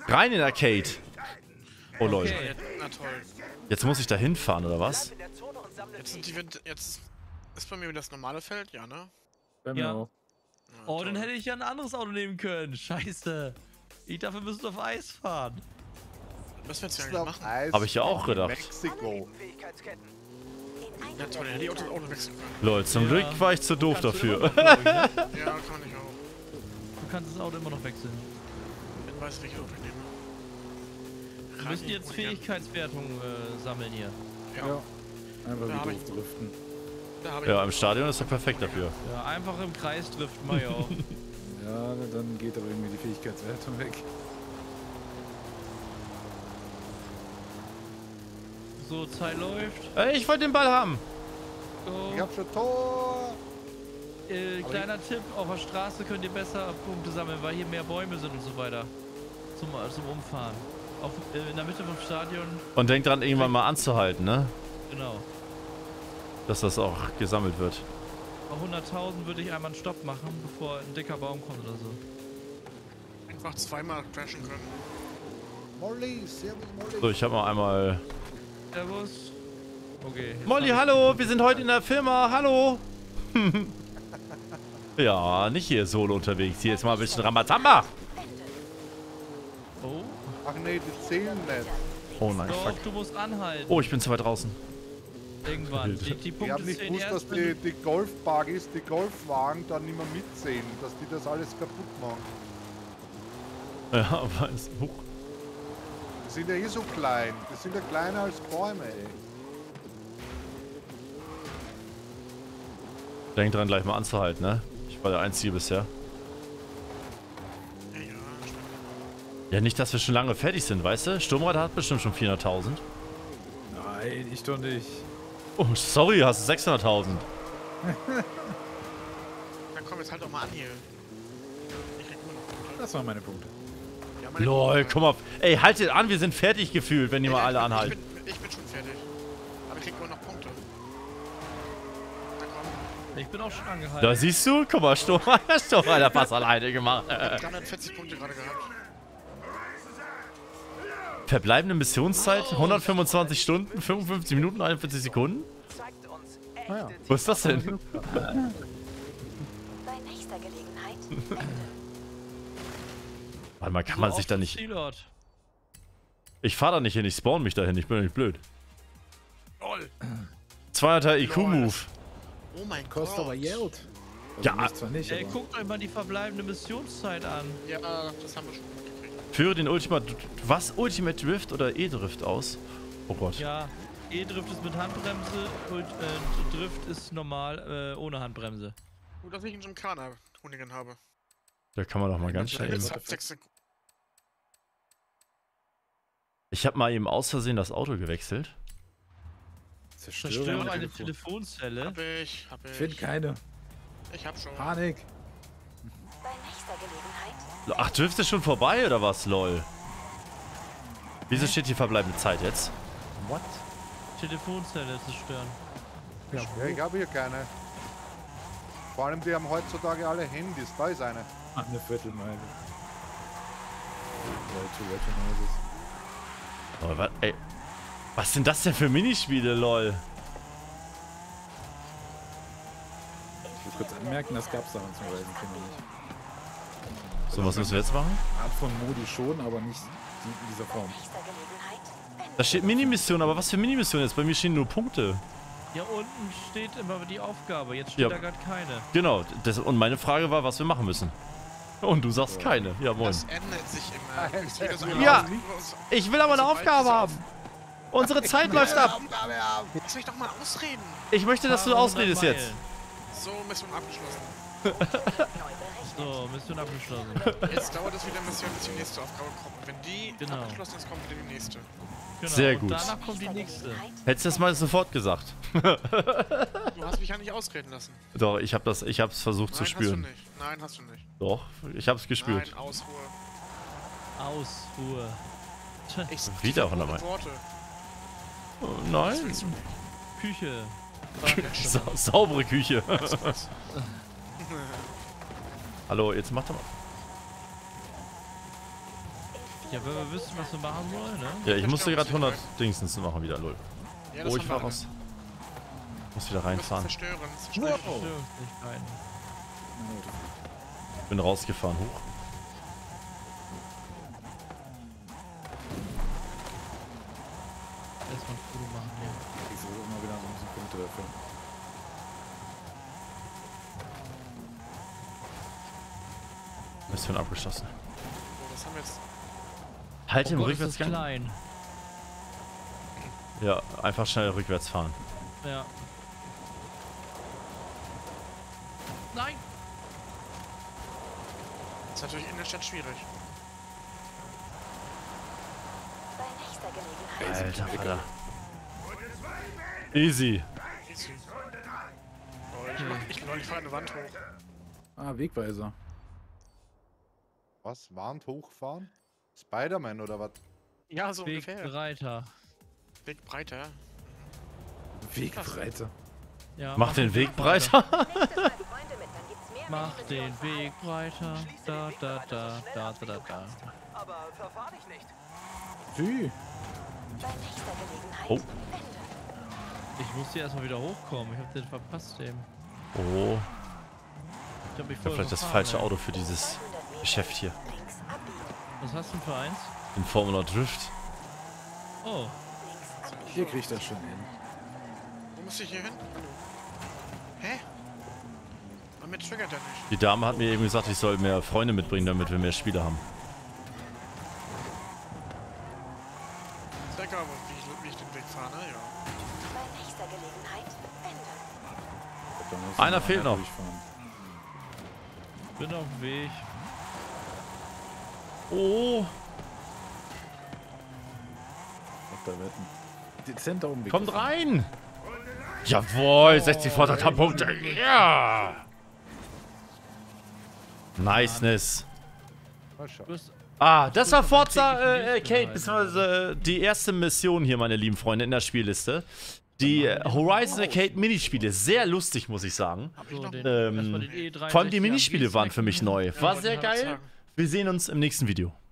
Rein in Arcade. Oh lol. Okay, na toll. Jetzt muss ich da hinfahren, oder was? Jetzt ist bei mir das normale Feld, ja, ne? Bei mir Ja. auch. Ja, Oh, toll. dann hätte ich ja ein anderes Auto nehmen können. Scheiße. Dafür müssen wir auf Eis fahren. Was willst du eigentlich machen? Hab ich ja auch gedacht. Mexiko. Ja toll, hätte ich auch das Auto wechseln können. Lol, zum Ja. Glück war ich zu doof Kannst du immer dafür. noch, glaub ich, ne? Ja, kann ich auch. Du kannst das Auto immer noch wechseln. Ich weiß, welches Auto ich nehme. Wir müssen jetzt Fähigkeitswertungen sammeln hier. Ja, Ja. Einfach Da hab wie ich- doof driften. da habe ich. Ja, im Stadion ist er perfekt dafür. Ja, einfach im Kreis driften wir ja auch. Ja, dann geht aber irgendwie die Fähigkeitswertung weg. So, Zeit läuft. Ey, ich wollte den Ball haben. Go. Ich hab schon Tor. Kleiner Tipp, auf der Straße könnt ihr besser Punkte sammeln, weil hier mehr Bäume sind und so weiter. Zum Umfahren. In der Mitte vom Stadion, Und denk dran, irgendwann mal anzuhalten, ne? genau. Dass das auch gesammelt wird. Bei 100.000 würde ich einmal einen Stopp machen, bevor ein dicker Baum kommt oder so. Einfach zweimal crashen können. Molly, servus Molly. So, ich habe mal einmal... Servus. Okay. jetzt Molly, hab ich- hallo, wir sind heute in der Firma, hallo. Ja, nicht hier solo unterwegs. Hier ist mal ein bisschen Ramatamba. Oh, Ach nee, die zählen nicht. Oh nein, doch, fuck. du musst anhalten. Oh, ich bin zu weit draußen. Irgendwann. Die Ich Punkte hab nicht zählen gewusst, dass erst, wenn die Golfbuggies, die Golfwagen dann nicht mehr mitzählen, dass die das alles kaputt machen. Ja, aber es... Huch. Die sind ja eh so klein. Die sind ja kleiner als Bäume, ey. Denk dran, gleich mal anzuhalten, ne? Ich war der Einzige bisher. Ja, ja. Ja, nicht, dass wir schon lange fertig sind, weißt du? Sturmrad hat bestimmt schon 400.000. Nein, ich doch nicht. Oh, sorry, hast du 600.000. Dann komm jetzt halt doch mal an hier. Ich krieg immer noch Punkte. Das waren meine Punkte. Ja, meine Lol, Punkte. komm mal. Ey, haltet an, wir sind fertig gefühlt, wenn die mal alle anhalten. Ich bin schon fertig. Aber ich krieg immer noch Punkte. Na komm. ich bin auch schon angehalten. Da siehst du, guck mal, Sturmrad hat er fast alleine gemacht. Ich hab 340 Punkte gerade gehabt. Verbleibende Missionszeit, 125 Stunden, 55 Minuten, 41 Sekunden. Naja. Wo ist das denn? Bei nächster Gelegenheit. Warte mal, kann man sich da nicht... Zielort. Ich fahr da nicht hin, ich spawn mich dahin, ich bin nicht blöd. LOL. 200er IQ-Move. Oh mein Kostet aber Gott. Geld. Also Ja. mich zwar nicht, aber... Guckt euch mal die verbleibende Missionszeit an. Ja, das haben wir schon gekriegt. Führe den Ultimate Drift oder E-Drift aus? Oh Gott. Ja, E-Drift ist mit Handbremse und Drift ist normal ohne Handbremse. Gut, dass ich einen Gymkhana Hoonigan habe. Da kann man doch mal ganz schnell eben... Jetzt hat 6 Sekunden. Ich habe mal eben aus Versehen das Auto gewechselt. Zerstöre mein eine Telefon. Telefonzelle. Hab ich. Ich finde keine. Ich hab schon. Panik. Bei nächster Gelegenheit. Ach, Drift ist schon vorbei oder was? Lol. Wieso steht hier verbleibende Zeit jetzt? What? Telefonzelle zerstören. Ja, Ja, ich habe hier keine. Vor allem, die haben heutzutage alle Handys. Da ist eine. eine Viertelmeile. Leute, Oh, ey. Was sind das denn für Minispiele, lol? Ich will kurz anmerken, das gab es damals im Raven King nicht. So, was müssen wir jetzt machen? Art von Modi schon, aber nicht in dieser Form. Nächster Gelegenheit. Da steht Minimission, aber was für Minimission jetzt? Bei mir stehen nur Punkte. Ja, unten steht immer die Aufgabe. Jetzt steht Ja. da gerade keine. Genau, und meine Frage war, was wir machen müssen. Und du sagst keine. Ja, moin. Das ändert sich immer. Ist wieder so Ja. laut. Ich will aber eine Sobald Aufgabe diese haben. Unsere Zeit läuft ab. Aufgabe haben. Lass mich doch mal ausreden. Ich möchte, dass du ausredest jetzt. So, Mission abgeschlossen. So, Mission abgeschlossen. Jetzt dauert es wieder ein bisschen, bis die nächste Aufgabe kommt. Wenn die Genau. abgeschlossen ist, kommt wieder die nächste. Genau. Sehr und gut. danach kommt die nächste. Hättest du das mal sofort gesagt. Du hast mich ja nicht ausreden lassen. Doch, ich hab's versucht zu Nein, hast du spüren. nicht. Nein, hast du nicht. Doch, ich hab's gespürt. Nein, Ausruhe. Ausruhe. Ich Wieder diese 100 Mal. Worte. Oh, Was nein. willst du? Küche. Saubere Küche. Hallo, jetzt mach doch mal. Ja, wenn wir wissen, was wir machen sollen, ne? Ja, ich musste gerade 100 Dingsens machen wieder, lol. Ja, das Oh, haben ich wir fahr alle. raus. Muss wieder Wir müssen reinfahren. zerstören. Wow. Störungsfähigkeiten. Bin rausgefahren, hoch. Erstmal ein Foto machen hier. Ich suche immer wieder so ein bisschen Punkte dafür. Mission abgeschlossen. So, was haben wir jetzt? Halt im Oh Gott, ist das Rückwärtsgang. klein. Ja, einfach schnell rückwärts fahren. Ja. Nein! Das ist natürlich in der Stadt schwierig. Bei nächster Gelegenheit. Alter, Vater. Easy. Easy. Oh, ich fahre eine Wand hoch. Ah, Wegweiser. Was? Wand hochfahren? Spider-Man oder was? Ja, so ungefähr. Wegbreiter. Weg breiter. Wegbreite. Ja, Mach den Weg breiter. Mach den Weg breiter. Da, da, da, da, da, da, da. Aber verfahr dich nicht. Wie? Bei nächster Gelegenheit. Oh. Ende. Ich muss hier erstmal wieder hochkommen. Ich hab den verpasst eben. Oh, Ich hab mich ich hab voll vielleicht das verfahren, falsche ey. Auto für dieses 200 Meter Geschäft hier. links abbiegen. Was hast du denn für eins? In Formula Drift. Oh. Links abbiegen. Hier kriegt das schon hin. Wo muss ich hier hin? Hallo. Hä? Und mit triggert er nicht. Die Dame hat mir eben gesagt, ich soll mehr Freunde mitbringen, damit wir mehr Spiele haben. Ist ja egal, wie ich den Weg fahre, ne? Ja. Bei nächster Gelegenheit. Ende. Da muss Einer noch fehlt noch. durchfahren. Bin auf dem Weg. Oh, Auf der Wetten. Dezent da oben. kommt rein. Jawohl, 60 Vorderkamp-Punkte. Ja. Niceness. Mal schauen. Du hast Ah, das war mein Forza täglichen Newsletter Kate, halt, beziehungsweise die erste Mission hier, meine lieben Freunde, in der Spielliste. Die Horizon Arcade Minispiele. Sehr lustig, muss ich sagen. Hab ich so noch den, Ähm, erstmal den E63 Vor allem die am Minispiele waren für mich neu. Ja, War wollte sehr ich gerade geil. sagen. Wir sehen uns im nächsten Video.